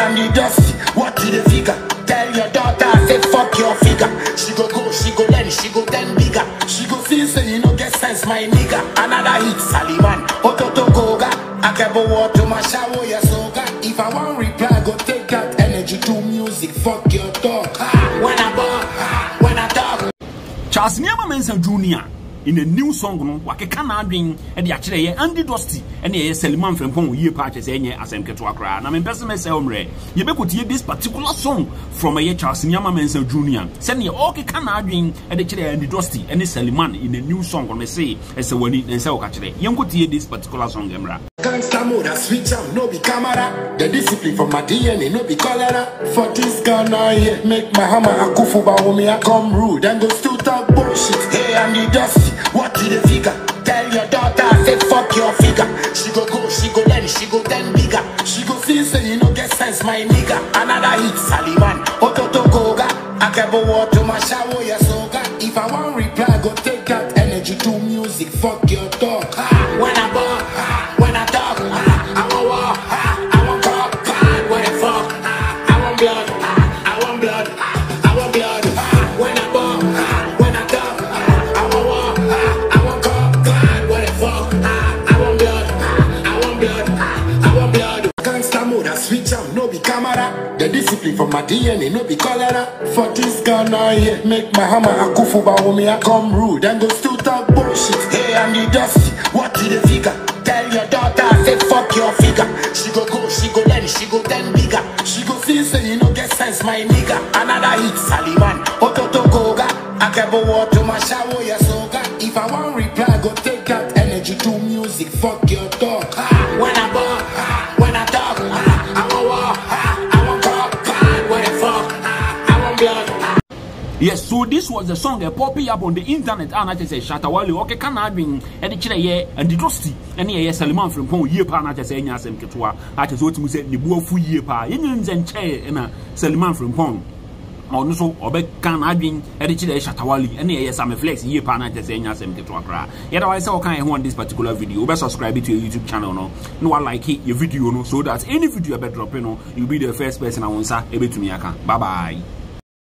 Andy Dosty, what did the figure? Tell your daughter, say fuck your figure. She go, she go learn, she go then bigger. She go feel say you know get sense, my nigga. Another hit, SallyMan, Ototo Koga. I can go walk to my shower, yes, soga. If I want reply, go take that energy to music. Fuck your talk. When I talk, when I talk. Charles Nyama Jr. in a new song no wakeka na adwen e de akere ye Andy Dosty and ye SallyMan frempon ye patches enye asem keto akra na me pese me se omre ye bekotie this particular song from a Charles Nyama Jr. Send ye okeka na adwen e de kere Andy Dosty and SallyMan in a new song on me say ese wani ense o ka kere ye nkotie this particular song emra gangsta mode I switch out no be camera the discipline from my DNA no be cholera for this Ghana here make my hammer akufu ba me I come rude and go still talk bullshit. Hey Andy Dosty, what did the figure? Tell your daughter, say fuck your figure. She go, she go learn, she go then bigger. She go feel say you know get sense, my nigga. Another hit, SallyMan, Ototo Koga. I can go walk to my shower, yes, soga. If I want reply, go take that energy to music. Fuck your talk. When I walk, when I talk, I want walk, I want talk. What the fuck? I want blood, I want blood, I want blood. When I walk, when I talk, I want walk, I want talk. What the fuck? I want blood, I want blood, I want blood. Gangsta mode I switch out, no be camera. The discipline from my DNA, no be cholera. For this Ghana here, make my hammer akufu ba me I come rude and go still talk bullshit. Hey Andy Dosty, what did the figure? Tell your daughter, say fuck your figure. She go, she go learn, she go then bigger. She go feel say you know get sense, my nigga. Another hit, SallyMan, Ototo Koga. I can go walk to my shower, yes, soga. If I want reply, go take that energy to music. Fuck your talk. When I walk, when I talk, I want walk, I want talk. What the fuck? I want blood. Yes, so this was the song popping up on the internet and I just say Shatta Wale okay can I bring and the chile ye and the Dosty and ye SallyMan from pon ye pa na just say nya asem ketwa I just what mu say the buafu ye pa yen nche na SallyMan from pon on so obe can I bring and the chile Shatta Wale and ye some flex ye pa na just say nya asem ketwa kra yet I say okay on this particular video be subscribe to your YouTube channel no like it your video no so that any video I be drop you'll be the first person I want say ebe to me aka bye bye.